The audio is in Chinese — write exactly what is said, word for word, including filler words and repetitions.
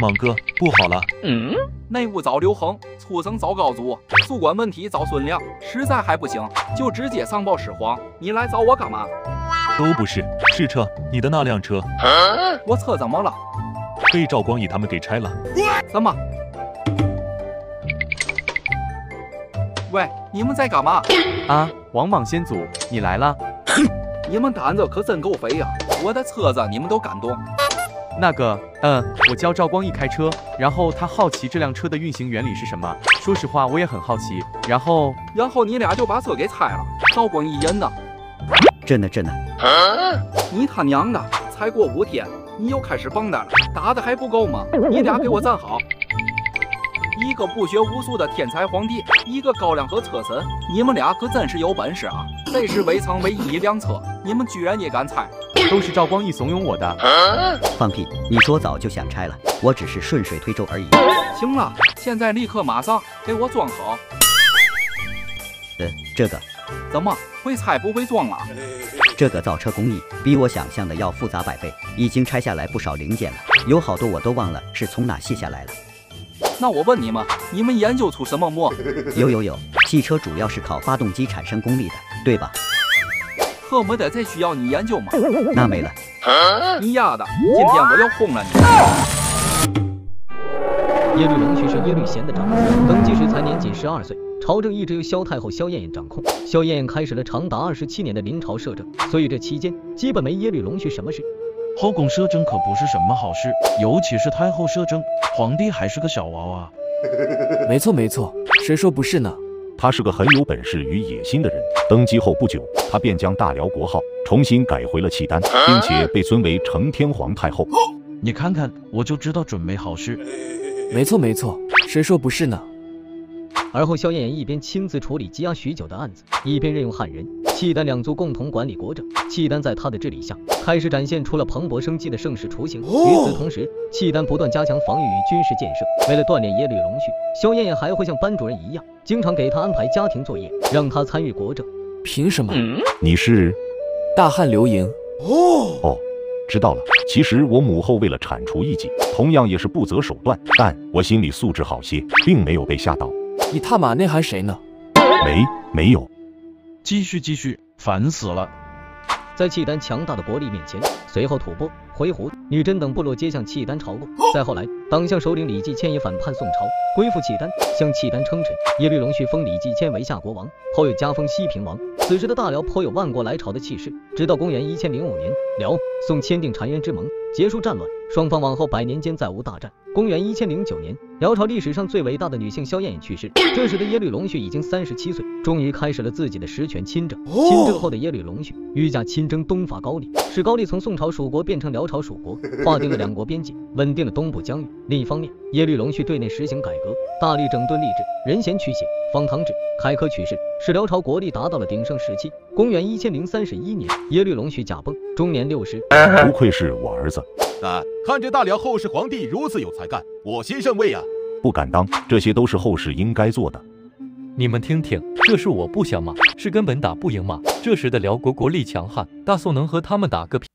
莽哥，不好了！ 嗯，内务遭刘恒，畜生遭高祖，宿管问题遭孙亮，实在还不行，就直接上报始皇。你来找我干嘛？ 都不是，是车，你的那辆车。 啊、我车怎么了？ 被赵光义他们给拆了。 什么？喂，你们在干嘛？ 啊，王莽先祖，你来了。 你们胆子可真够肥呀！我的车子你们都敢动？ 那个，嗯，我教赵光义开车，然后他好奇这辆车的运行原理是什么。说实话，我也很好奇。然后， 然后你俩就把车给拆了。赵光义人呢？ 真的真的。 啊、你他娘的！才过五天，你又开始蹦跶了，打的还不够吗？你俩给我站好！一个不学无术的天才皇帝，一个高粱和车神，你们俩可真是有本事啊！这是围城唯一一辆车，你们居然也敢拆？ 都是赵光义怂恿我的。 啊、 放屁！你说早就想拆了，我只是顺水推舟而已。 行了，现在立刻马上给我装好。 呃，这个怎么会拆不会装啊？ 这个造车工艺比我想象的要复杂百倍，已经拆下来不少零件了，有好多我都忘了是从哪卸下来了。 那我问你们，你们研究出什么膜？ 有有有，汽车主要是靠发动机产生功率的，对吧？ 特么的，这需要你研究吗？ 那没了。 啊、你丫的，今天我要轰了你！耶律隆绪是耶律贤的长子，登基时才年仅十二岁。朝政一直由萧太后萧燕燕掌控，萧燕燕开始了长达二十七年的临朝摄政，所以这期间基本没耶律隆绪什么事。 后宫摄政可不是什么好事，尤其是太后摄政，皇帝还是个小娃娃。 没错没错，谁说不是呢？ 他是个很有本事与野心的人。登基后不久，他便将大辽国号重新改回了契丹，并且被尊为承天皇太后。 你看看，我就知道准没好事。 没错没错，谁说不是呢？ 而后萧燕燕一边亲自处理积压许久的案子，一边任用汉人、契丹两族共同管理国政。契丹在他的治理下，开始展现出了蓬勃生机的盛世雏形。与此同时，契丹不断加强防御与军事建设。为了锻炼耶律隆绪，萧燕燕还会像班主任一样，经常给他安排家庭作业，让他参与国政。 凭什么？ 你是大汉刘盈。 哦哦，知道了。其实我母后为了铲除异己，同样也是不择手段，但我心理素质好些，并没有被吓倒。 你他妈内涵谁呢？ 没没有。 继续继续，烦死了。 在契丹强大的国力面前，随后吐蕃、回鹘、女真等部落皆向契丹朝贡。再后来，党项首领李继迁也反叛宋朝，归附契丹，向契丹称臣。耶律隆绪封李继迁为夏国王，后又加封西平王。此时的大辽颇有万国来朝的气势。直到公元一千零五年，辽宋签订澶渊之盟，结束战乱，双方往后百年间再无大战。公元一千零九年，辽朝历史上最伟大的女性萧燕燕去世，这时的耶律隆绪已经三十七岁，终于开始了自己的实权亲政。亲政后的耶律隆绪御驾亲征东伐高丽，使高丽从宋朝属国变成辽朝属国，划定了两国边界，稳定了东部疆域。另一方面，耶律隆绪对内实行改革，大力整顿吏治，人贤去血，方汤制，开科取士，使辽朝国力达到了鼎盛时期。公元一千零三十一年，耶律隆绪驾崩，终年六十。 不愧是我儿子。 但看着大辽后世皇帝如此有才干，我先上位啊！ 不敢当，这些都是后世应该做的。 你们听听，这是我不想骂，是根本打不赢骂。这时的辽国国力强悍，大宋能和他们打个屁？